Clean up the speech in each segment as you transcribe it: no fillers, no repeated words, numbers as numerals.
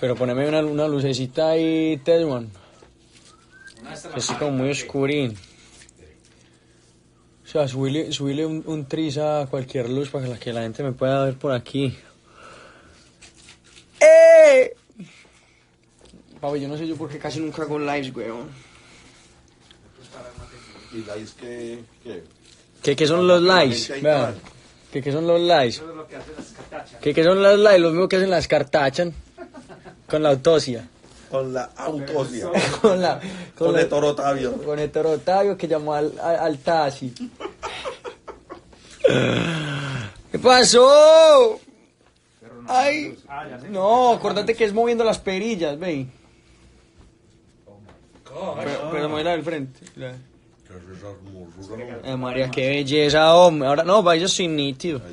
Pero poneme una lucecita ahí, Tedman. Es como muy oscurín. O sea, subile un tris a cualquier luz para que la gente me pueda ver por aquí. ¡Eh! Papi, yo no sé yo por qué casi nunca hago lives, weón. ¿Y lives qué? ¿Qué son los lives? Vean. ¿Qué son los lives? Eso es lo que hacen las cartachas. ¿Qué son los lives? Lo mismo que hacen las cartachan. Con la autopsia. Con la autopsia. Con Héctor Otavio. Con Héctor Otavio que llamó al taxi. ¿Qué pasó? Ay. No, acuérdate que es moviendo las perillas, ve. Pero muévela del frente. María, qué belleza, hombre. Ahora no, vaya sin nítido.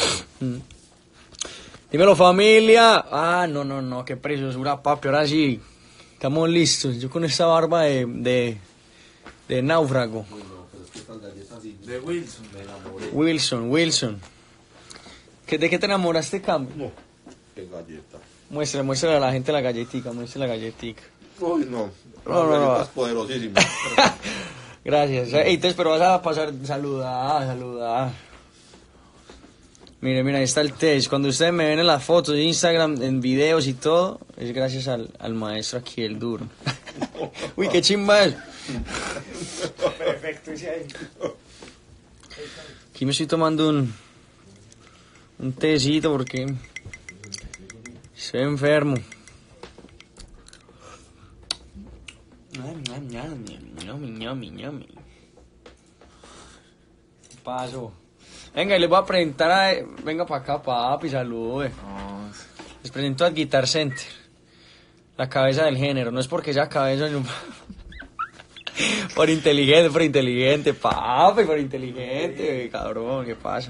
Dímelo, familia. Ah, no, qué preciosura, papi. Ahora sí, estamos listos. Yo con esta barba de náufrago. De Wilson. Wilson. ¿De qué te enamoraste, Cam? No, qué galleta. Muéstrale a la gente la galletica, muéstrale la galletica. Uy, no. No. Galletas poderosísimas. Gracias. Entonces, pero vas a pasar, saludar. Mira, ahí está el test. Cuando ustedes me ven en las fotos de Instagram, en videos y todo, es gracias al maestro aquí, el duro. Uy, qué chimba es. Perfecto, ese ahí. Aquí me estoy tomando un tecito porque estoy enfermo. Ñami. Paso. Venga, y les voy a presentar venga para acá, papi, salude. Les presento al Guitar Center. La cabeza del género. No es porque sea cabeza, no. Por inteligente, papi, por inteligente, cabrón, ¿qué pasa?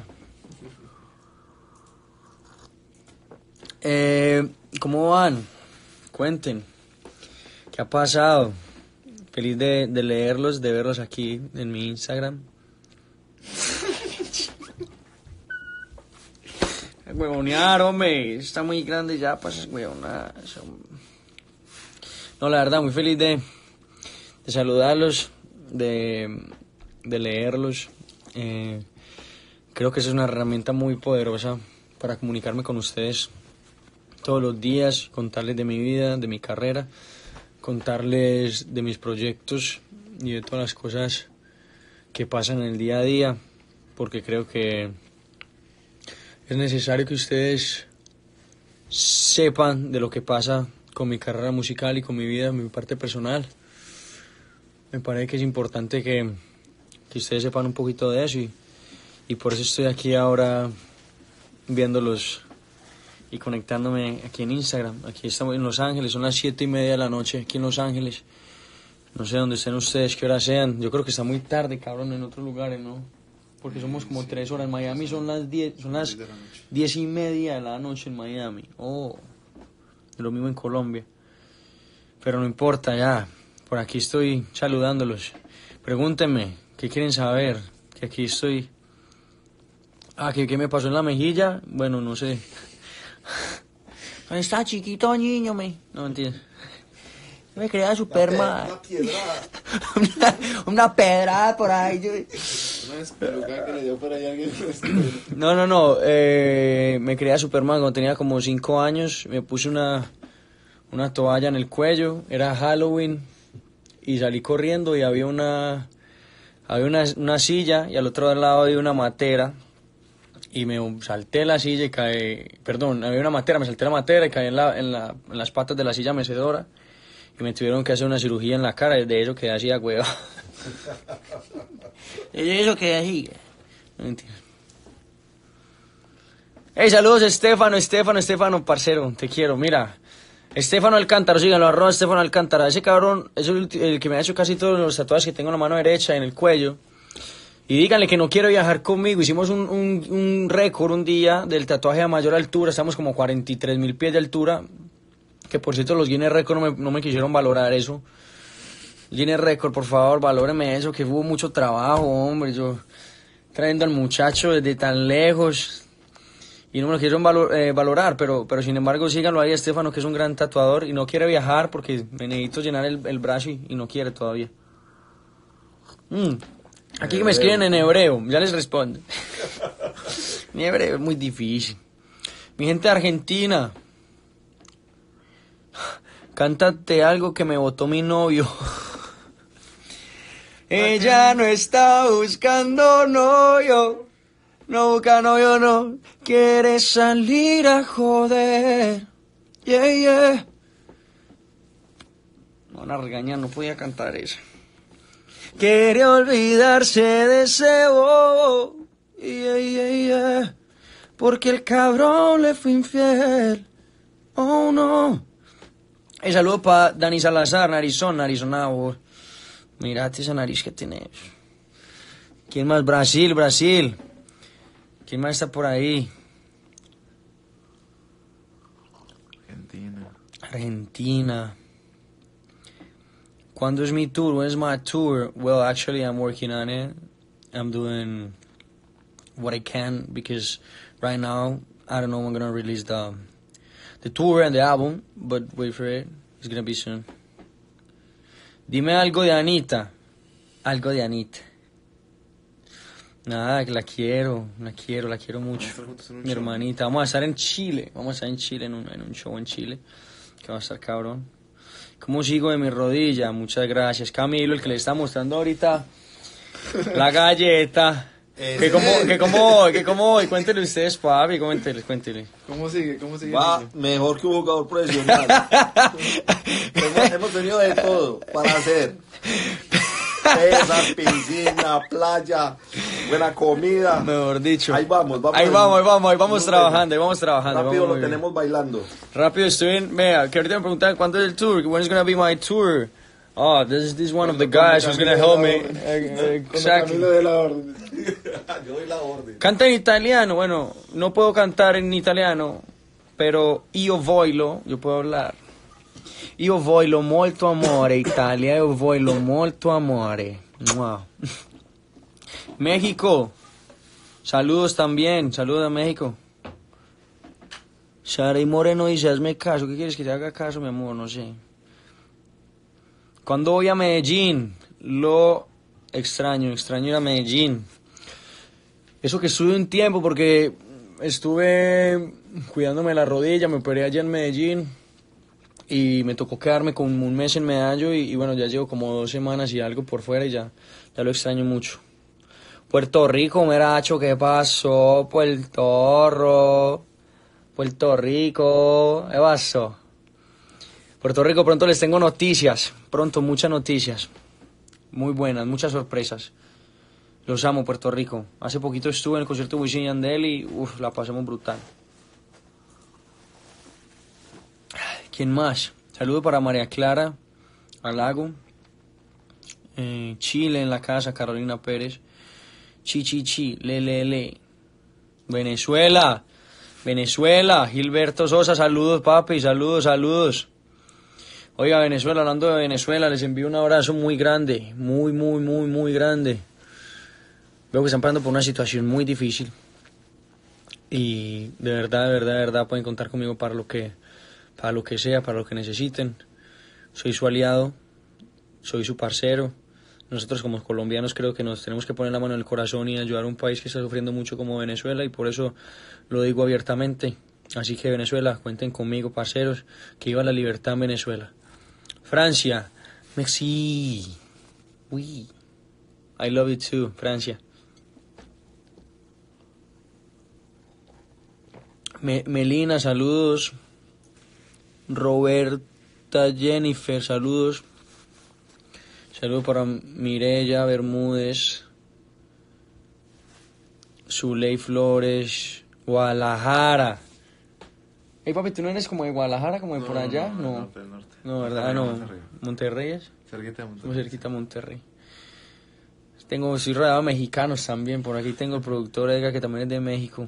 ¿Cómo van? Cuenten. ¿Qué ha pasado? Feliz de leerlos, de verlos aquí en mi Instagram. Huevonear, hombre, está muy grande ya, pues huevonar. No, la verdad, muy feliz de saludarlos, de leerlos. Creo que esa es una herramienta muy poderosa para comunicarme con ustedes todos los días, contarles de mi vida, de mi carrera, contarles de mis proyectos y de todas las cosas que pasan en el día a día, porque creo que es necesario que ustedes sepan de lo que pasa con mi carrera musical y con mi vida, mi parte personal. Me parece que es importante que ustedes sepan un poquito de eso y por eso estoy aquí ahora viéndolos y conectándome aquí en Instagram. Aquí estamos en Los Ángeles, son las 7:30 de la noche aquí en Los Ángeles. No sé dónde estén ustedes, qué hora sean. Yo creo que está muy tarde, cabrón, en otros lugares, ¿no? Porque somos como 3 horas. En Miami son las 10:30 de la noche en Miami. Oh, lo mismo en Colombia. Pero no importa, ya. Por aquí estoy saludándolos. Pregúntenme, ¿qué quieren saber? Que aquí estoy. ¿Qué me pasó en la mejilla? Bueno, no sé. ¿Dónde está chiquito niño, me? No, mentira. Me creía Superman. Una piedrada. Una pedrada por ahí. Una espeluca que le dio por ahí a alguien. No. Me creía Superman cuando tenía como 5 años. Me puse una toalla en el cuello. Era Halloween. Y salí corriendo y había una silla y al otro lado había una matera. Y me salté la silla y caí. Perdón, había una matera, me salté la matera y caí en las patas de la silla mecedora. Y me tuvieron que hacer una cirugía en la cara. De eso quedé así a hueva. De eso quedé así. No, mentira. Hey, saludos Estefano, parcero. Te quiero, mira. Estefano Alcántara, síganlo, @Estefano Alcántara. Ese cabrón es el que me ha hecho casi todos los tatuajes que tengo en la mano derecha, en el cuello. Y díganle que no quiero viajar conmigo. Hicimos un récord un día del tatuaje a mayor altura. Estamos como 43.000 pies de altura. Que por cierto los Guinness Record no me quisieron valorar eso. Guinness Record, por favor, valóreme eso, que hubo mucho trabajo, hombre. Yo trayendo al muchacho desde tan lejos. y no me lo quieren valorar, pero sin embargo síganlo ahí a Estefano, que es un gran tatuador y no quiere viajar porque me necesito llenar el brazo y no quiere todavía. Aquí que me escriben en hebreo, ya les respondo. Mi hebreo es muy difícil. Mi gente de Argentina, cántate algo que me votó mi novio. Ella no está buscando novio, no busca novio, no quiere salir a joder. Yeah, yeah. Me van a regañar, no podía cantar eso. Quiere olvidarse de ese bobo, yeah, yeah, yeah, porque el cabrón le fue infiel. Oh no. Saludo para Dani Salazar, narizona, vos. Mirate esa nariz que tenés. ¿Quién más? Brasil. ¿Quién más está por ahí? Argentina. ¿Cuándo es mi tour? When is my tour? Well, actually, I'm working on it. I'm doing what I can because right now, I don't know when I'm gonna release the tour and the album, but wait for it. It's gonna be soon. Dime algo de Anita. Algo de Anita. Nada, que la quiero mucho. Mi hermanita. Vamos a estar en Chile. En un show en Chile. Que va a estar cabrón. ¿Cómo sigo de mi rodilla? Muchas gracias. Camilo, el que le está mostrando ahorita la galleta. Que como hoy. Cuéntele ustedes, papi. Cuéntele. ¿Cómo sigue? Va mejor que un jugador profesional. hemos tenido de todo para hacer. Pesas, piscina, playa, buena comida. Mejor dicho. Ahí vamos trabajando. Rápido lo tenemos bailando. Rápido estoy en... Vea, que ahorita me preguntan cuándo es el tour. When is gonna be my tour? Oh, this is one of the guys who's gonna help me. Exactly. Camilo de la orden. Yo doy la orden. Canta en italiano. Bueno, no puedo cantar en italiano, pero io voglio, yo puedo hablar. Io voglio molto amore, Italia, io voglio molto amore. Wow. México, saludos también, saludos a México. Sara Moreno dice, hazme caso, ¿qué quieres que te haga caso, mi amor? No sé. Cuando voy a Medellín, lo extraño ir a Medellín. Eso que estuve un tiempo porque estuve cuidándome la rodilla, me operé allá en Medellín. Y me tocó quedarme con un mes en Medallo y bueno, ya llevo como 2 semanas y algo por fuera y ya lo extraño mucho. Puerto Rico, meracho, ¿qué pasó? Puerto Rico, ¿qué pasó? Puerto Rico, pronto les tengo noticias, muchas noticias, muy buenas, muchas sorpresas. Los amo, Puerto Rico. Hace poquito estuve en el concierto de Wisin y Yandel y la pasamos brutal. ¿Quién más? Saludo para María Clara Alago. Chile en la casa, Carolina Pérez. Chi, le. Venezuela, Gilberto Sosa, saludos papi, saludos. Oiga, Venezuela, hablando de Venezuela, les envío un abrazo muy grande, muy grande. Veo que están pasando por una situación muy difícil. Y de verdad pueden contar conmigo para lo que sea, para lo que necesiten. Soy su aliado, soy su parcero. Nosotros como colombianos creo que nos tenemos que poner la mano en el corazón y ayudar a un país que está sufriendo mucho como Venezuela y por eso lo digo abiertamente. Así que Venezuela, cuenten conmigo, parceros, que viva la libertad en Venezuela. Francia, merci. Oui. I love you too, Francia. Melina, saludos. Roberta Jennifer, saludos. Saludos para Mireya Bermúdez. Zuley Flores. Guadalajara. Hey papi, ¿tú no eres como de Guadalajara, como de por allá? No, no, ¿verdad? No. ¿Monterrey es? Cerquita de Monterrey. Muy cerquita de Monterrey. Estoy rodeado de mexicanos también. Por aquí tengo el productor Edgar, que también es de México.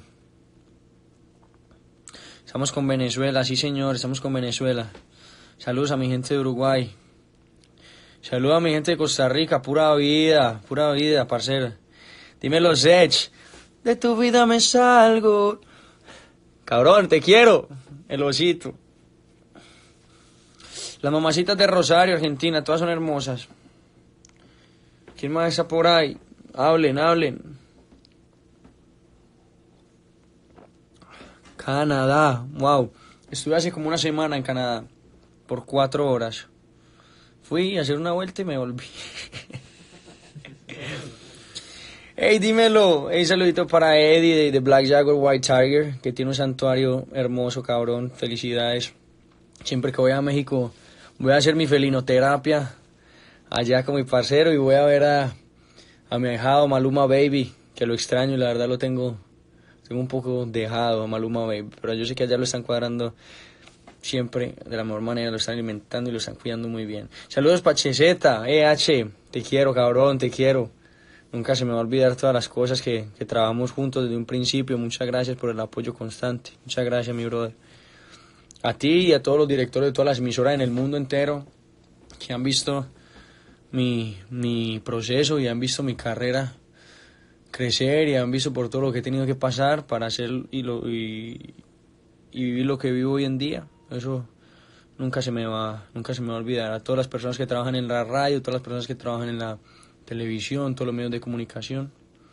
Estamos con Venezuela, sí señor, estamos con Venezuela. Saludos a mi gente de Uruguay. Saludos a mi gente de Costa Rica, pura vida, parcero. Dímelo, Zech. De tu vida me salgo. Cabrón, te quiero. El osito. Las mamacitas de Rosario, Argentina, todas son hermosas. ¿Quién más está por ahí? Hablen, hablen. Canadá, wow. Estuve hace como una semana en Canadá, por 4 horas. Fui a hacer una vuelta y me volví. Hey, dímelo. Hey, saludito para Eddie de Black Jaguar White Tiger, que tiene un santuario hermoso, cabrón. Felicidades. Siempre que voy a México, voy a hacer mi felinoterapia allá con mi parcero y voy a ver a mi ahijado Maluma Baby, que lo extraño y la verdad lo tengo un poco dejado a Maluma Baby, pero yo sé que allá lo están cuadrando siempre de la mejor manera, lo están alimentando y lo están cuidando muy bien. Saludos pa' Cheseta, H, te quiero, cabrón, te quiero. Nunca se me va a olvidar todas las cosas que trabajamos juntos desde un principio. Muchas gracias por el apoyo constante. Muchas gracias, mi brother. A ti y a todos los directores de todas las emisoras en el mundo entero que han visto mi proceso y han visto mi carrera crecer y han visto por todo lo que he tenido que pasar para hacer y vivir lo que vivo hoy en día. Eso nunca se me va a olvidar. A todas las personas que trabajan en la radio, todas las personas que trabajan en la televisión, todos los medios de comunicación.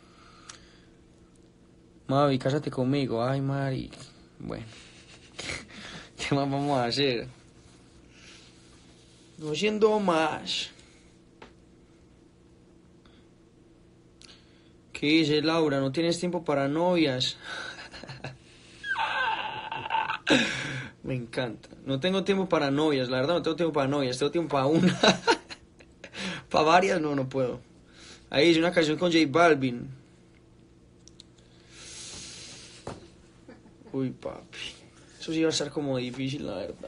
Mavi, cásate conmigo. Ay, Mari. Bueno, ¿qué más vamos a hacer? No siendo más. ¿Qué dice Laura? ¿No tienes tiempo para novias? Me encanta. No tengo tiempo para novias, la verdad no tengo tiempo para novias, tengo tiempo para una. Para varias no puedo. Ahí dice una canción con J Balvin. Uy, papi. Eso sí va a estar como difícil, la verdad.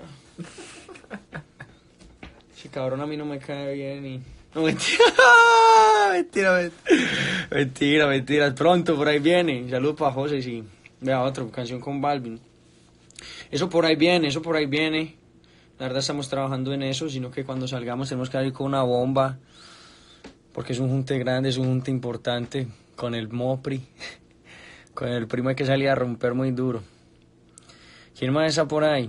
Ese cabrón a mí no me cae bien y... No, mentira. Mentira. Pronto, por ahí viene. Saludos para José, sí. Vea, otra canción con Balvin. Eso por ahí viene. La verdad estamos trabajando en eso, sino que cuando salgamos tenemos que salir con una bomba. Porque es un junte grande, es un junte importante. Con el Mopri. Con el primo hay que salir a romper muy duro. ¿Quién más está por ahí?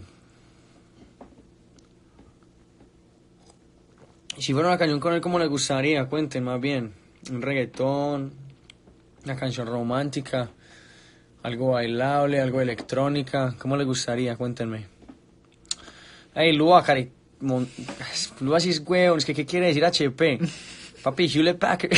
Si fuera una canción con él, ¿cómo le gustaría? Cuenten más bien. Un reggaetón, una canción romántica, algo bailable, algo electrónica. ¿Cómo le gustaría? Cuéntenme. Ay, Lua, Lua sí es huevón. Es que, ¿qué quiere decir HP? Papi, Hewlett Packard.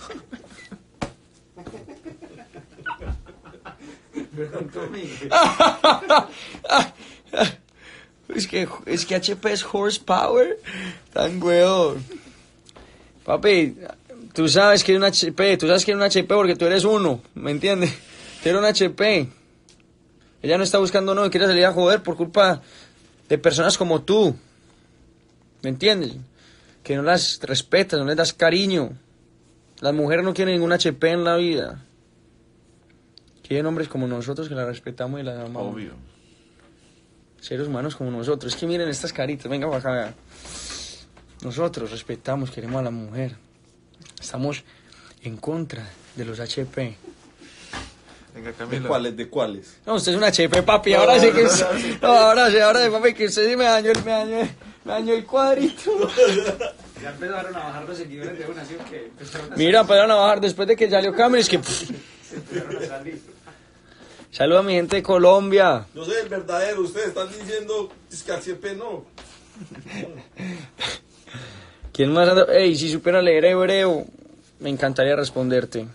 Es que HP es horsepower. Tan huevón. Papi, tú sabes que es un HP. Tú sabes que es un HP porque tú eres uno. ¿Me entiendes? Tú eres un HP. Ella no está buscando no, quiere salir a joder por culpa de personas como tú. ¿Me entiendes? Que no las respetas, no les das cariño. Las mujeres no quieren ningún HP en la vida. Quieren hombres como nosotros que la respetamos y la amamos. Obvio. Seres humanos como nosotros. Es que miren estas caritas, venga para acá. Nosotros respetamos, queremos a la mujer. Estamos en contra de los HP. Venga, ¿De Camilo. cuáles? ¿De cuáles? No, usted es un HP, papi. Ahora sí que es... No, ahora sí, papi, que usted sí me dañó el cuadrito. Ya empezaron a bajar los seguidores de una, ¿sí o qué? Mira, empezaron a bajar después de que salió Camilo. Es que... Se empezaron a salir. Saludos a mi gente de Colombia. Yo soy el verdadero, ustedes están diciendo es que al CP no. ¿Quién más anda? Ey, si supiera leer hebreo, me encantaría responderte.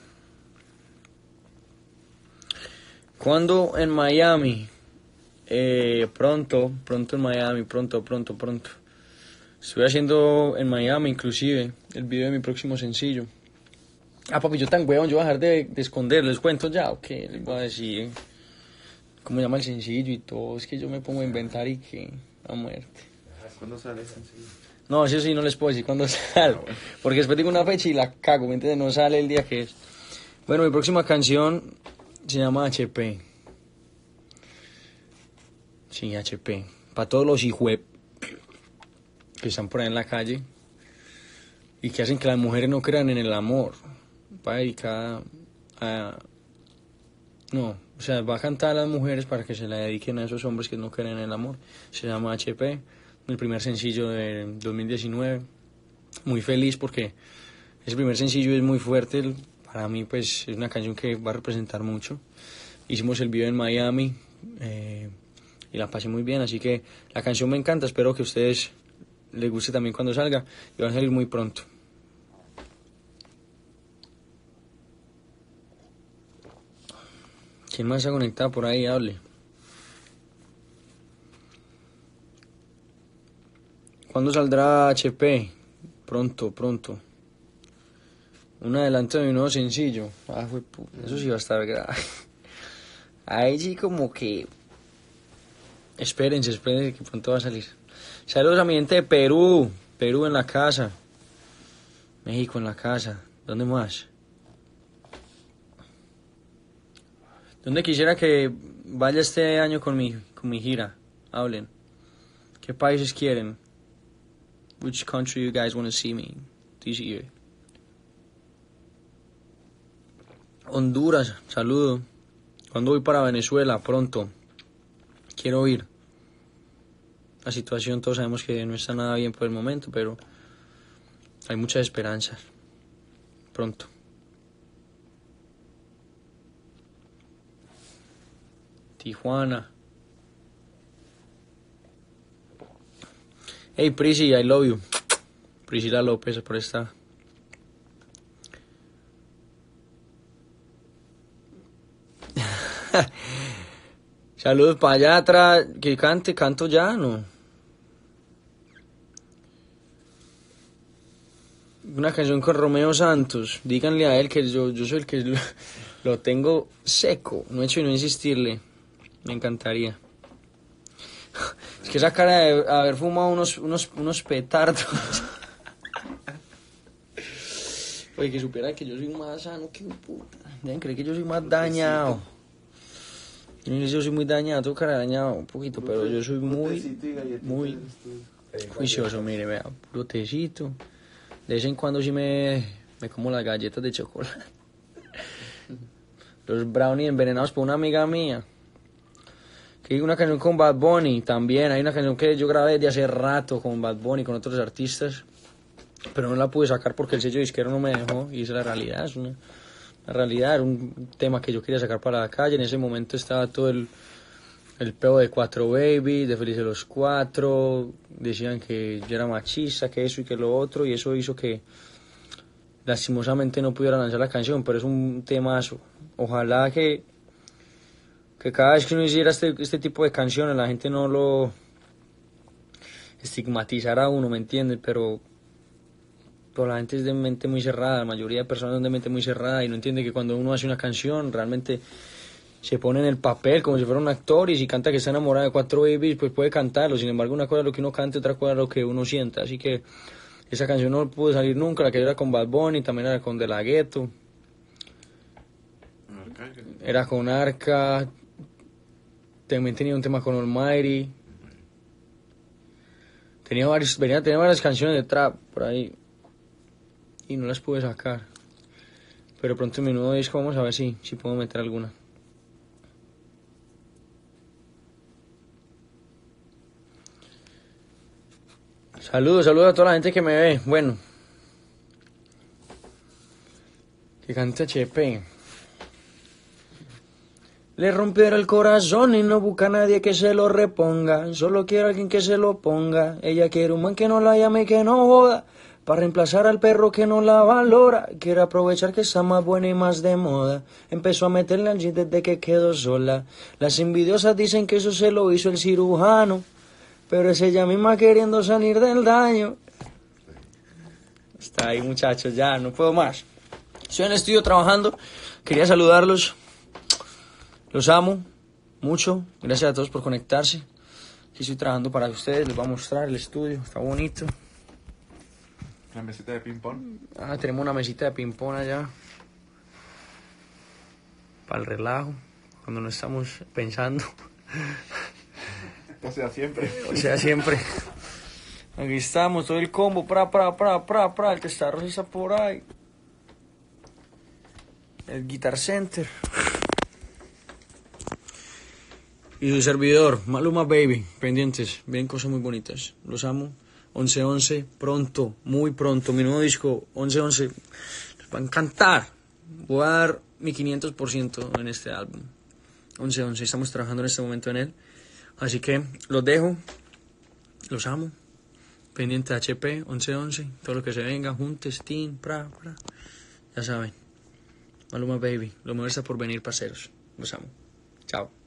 ¿Cuándo en Miami? Pronto en Miami, pronto. Estoy haciendo en Miami, inclusive, el video de mi próximo sencillo. Ah, papi, yo tan huevón, yo voy a dejar de esconder, ¿les cuento ya o qué? Les voy a decir cómo llama el sencillo y todo. Es que yo me pongo a inventar y que a muerte. ¿Cuándo sale ese sencillo? No, eso sí no les puedo decir cuándo sale, porque después digo una fecha y la cago, ¿me entiendes? No sale el día que es. Bueno, mi próxima canción se llama HP. Sí, HP. Para todos los hijos que están por ahí en la calle y que hacen que las mujeres no crean en el amor. Va dedicada a... No, o sea, va a cantar a las mujeres para que se la dediquen a esos hombres que no creen en el amor. Se llama HP, el primer sencillo de 2019. Muy feliz porque ese primer sencillo es muy fuerte. Para mí, pues, es una canción que va a representar mucho. Hicimos el video en Miami y la pasé muy bien, así que la canción me encanta. Espero que a ustedes les guste también cuando salga y va a salir muy pronto. ¿Quién más se ha conectado por ahí? Hable. ¿Cuándo saldrá HP? Pronto, pronto. Un adelanto de mi nuevo sencillo. Ah, fue puta. Eso sí va a estar grave. Ahí sí como que... Espérense que pronto va a salir. Saludos a mi gente de Perú. Perú en la casa. México en la casa. ¿Dónde más? ¿Dónde quisiera que vaya este año con mi gira? Hablen. ¿Qué países quieren? Which country you guys want to see me this year? Honduras, saludo. ¿Cuándo voy para Venezuela? Pronto. Quiero ir. La situación todos sabemos que no está nada bien por el momento, pero hay muchas esperanzas. Pronto. Tijuana. Hey Prisi, I love you. Priscila López por esta. Saludos para allá atrás. Que canto ya, ¿no? Una canción con Romeo Santos. Díganle a él que yo soy el que lo tengo seco. No he hecho y no insistirle. Me encantaría. Es que esa cara de haber fumado unos petardos. Oye, que supiera que yo soy más sano que puta. Deben creer que yo soy más dañado. Yo soy muy dañado, tengo cara dañado un poquito, pero yo soy muy juicioso. Mire, vea, puro tecito. De vez en cuando sí me como las galletas de chocolate. Los brownies envenenados por una amiga mía. Que hay una canción con Bad Bunny también. Hay una canción que yo grabé de hace rato con Bad Bunny, con otros artistas. Pero no la pude sacar porque el sello disquero no me dejó. Y esa es la realidad. Es una realidad. Era un tema que yo quería sacar para la calle. En ese momento estaba todo el peo de 4 Baby, de Felices los 4. Decían que yo era machista, que eso y que lo otro. Y eso hizo que lastimosamente no pudiera lanzar la canción. Pero es un temazo. Ojalá que cada vez que uno hiciera este tipo de canciones la gente no lo estigmatizara a uno, ¿me entiendes? Pero la gente es de mente muy cerrada, la mayoría de personas son de mente muy cerrada y no entiende que cuando uno hace una canción realmente se pone en el papel como si fuera un actor y si canta que está enamorada de 4 Babies pues puede cantarlo, sin embargo una cosa es lo que uno cante, otra cosa es lo que uno sienta, así que esa canción no pudo salir nunca, la que era con Bad Bunny, también era con De La Ghetto, era con Arca, también tenía un tema con Almighty, tenía varias canciones de trap por ahí y no las pude sacar, pero pronto en mi nuevo disco vamos a ver si puedo meter alguna. Saludos a toda la gente que me ve. Bueno, que canta HP. Le rompiera el corazón y no busca a nadie que se lo reponga. Solo quiere a alguien que se lo ponga. Ella quiere un man que no la llame y que no joda. Para reemplazar al perro que no la valora. Quiere aprovechar que está más buena y más de moda. Empezó a meterle al jean desde que quedó sola. Las envidiosas dicen que eso se lo hizo el cirujano. Pero es ella misma queriendo salir del daño. Está ahí, muchachos, ya no puedo más. Estoy en el estudio trabajando. Quería saludarlos. Los amo mucho. Gracias a todos por conectarse. Aquí estoy trabajando para ustedes. Les voy a mostrar el estudio. Está bonito. La mesita de ping-pong. Tenemos una mesita de ping-pong allá. Para el relajo. Cuando no estamos pensando. O sea, siempre. O sea, siempre. Aquí estamos, todo el combo. El testarro está por ahí. El Guitar Center. Y su servidor, Maluma Baby, pendientes, vienen cosas muy bonitas. Los amo. 11-11, pronto, muy pronto. Mi nuevo disco, 11-11, les va a encantar. Voy a dar mi 500% en este álbum. 11-11, estamos trabajando en este momento en él. Así que los dejo, los amo. Pendiente de HP, 11-11, todo lo que se venga, juntes, team, pra. Ya saben. Maluma Baby, lo mejor está por venir, parceros. Los amo. Chao.